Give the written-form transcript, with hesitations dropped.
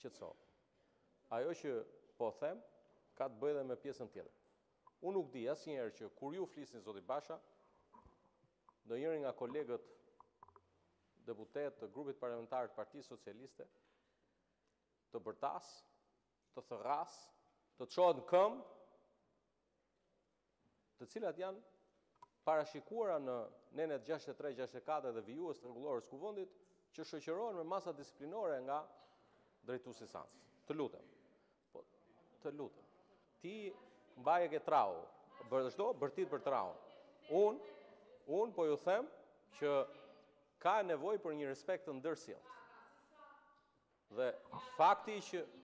qetëso. Ajo që po them, ka të bëjë dhe me pjesën tjetër. Unë nuk di asnjëherë që kur ju flisni zoti Basha, ndonjëri nga kolegët deputet të grupit parlamentar të Partisë Socialiste të bërtas, të thërras, të çohet në këmbë, të cilat janë parashikuara në nenet 63, 64 dhe vijues të rregullorës kuvendit që shoqërohen me masa disiplinore nga drejtuesi sancës. Të lutem. Po, të lutem. Ti mbaje ke trau, vazhdo bërtit për traun. Unë po ju them që ka nevojë për një respekt të ndërsjellët. Dhe fakti që